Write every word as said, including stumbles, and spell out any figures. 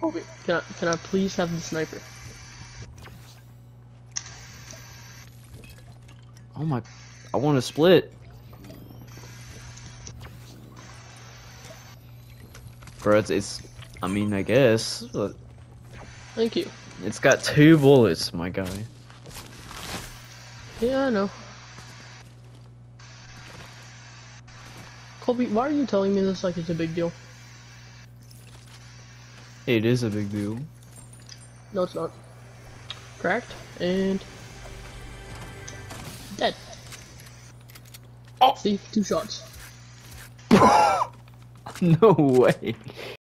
Colby, can I can I please have the sniper? Oh my, I want to split. Bro, it's, it's, I mean, I guess, but Thank you. it's got two bullets, my guy. Yeah, I know. Colby, why are you telling me this like it's a big deal? It is a big deal. No, it's not. Cracked and dead. Oh! See, two shots. No way.